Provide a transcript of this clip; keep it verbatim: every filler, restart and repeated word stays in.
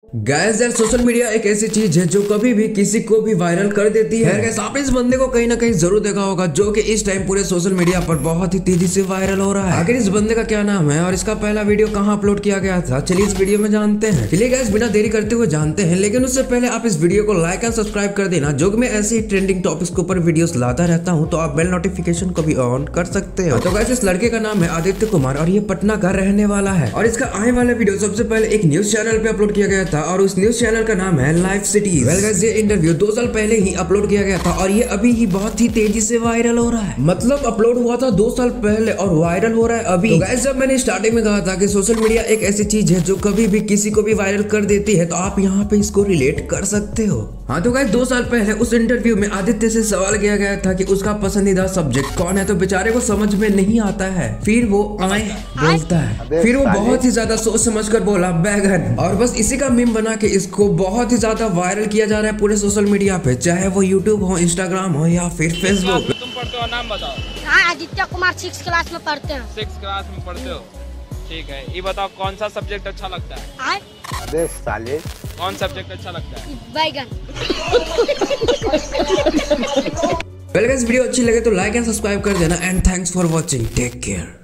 Guys यार social media एक ऐसी चीज है जो कभी भी किसी को भी वायरल कर देती है। गाइस आपने इस बंदे को कहीं ना कहीं जरूर देखा होगा जो कि इस टाइम पूरे सोशल मीडिया पर बहुत ही तेजी से वायरल हो रहा है। आखिर इस बंदे का क्या नाम है और इसका पहला वीडियो कहाँ अपलोड किया गया था, चलिए इस वीडियो में जानते हैं। चलिए गाइस बिना देरी करते हुए जानते हैं, लेकिन उससे पहले आप इस वीडियो को लाइक एंड सब्सक्राइब कर देना, जो मैं ऐसे ही ट्रेंडिंग टॉपिक्स के ऊपर वीडियोस लाता रहता हूँ, तो आप बेल नोटिफिकेशन को भी ऑन कर सकते हो। तो गाइस इस लड़के का नाम है आदित्य कुमार और ये पटना का रहने वाला है और इसका आने वाला वीडियो सबसे पहले एक न्यूज चैनल पे अपलोड किया गया था और उस न्यूज चैनल का नाम है लाइव सिटीज। वेल गाइस ये इंटरव्यू दो साल पहले ही अपलोड किया गया था और ये अभी ही बहुत ही तेजी से वायरल हो रहा है। मतलब अपलोड हुआ था दो साल पहले और वायरल हो रहा है अभी। तो गाइस जब मैंने स्टार्टिंग में कहा था कि सोशल मीडिया एक ऐसी चीज है जो कभी भी किसी को भी वायरल कर देती है, तो आप यहाँ पे इसको रिलेट कर सकते हो। हाँ तो गाइस दो साल पहले उस इंटरव्यू में आदित्य से सवाल किया गया था कि उसका पसंदीदा सब्जेक्ट कौन है, तो बेचारे को समझ में नहीं आता है, फिर वो आए बोलता है, फिर वो बहुत ही ज्यादा सोच समझ कर बोला बैगन, और बस इसी का मीम बना के इसको बहुत ही ज्यादा वायरल किया जा रहा है पूरे सोशल मीडिया पे, चाहे वो यूट्यूब हो, इंस्टाग्राम हो या फिर फेसबुक। तुम पढ़ते हो, नाम बताओ। हाँ आदित्य कुमार सिक्स क्लास में पढ़ते हैं। सिक्स क्लास में पढ़ते हो, ठीक है। ये बताओ कौन सा सब्जेक्ट अच्छा लगता है? आए? अबे साले कौन सब्जेक्ट अच्छा लगता है? बैगन। वेल गाइस वीडियो अच्छी लगे तो लाइक एंड सब्सक्राइब कर देना and thanks for watching, take care.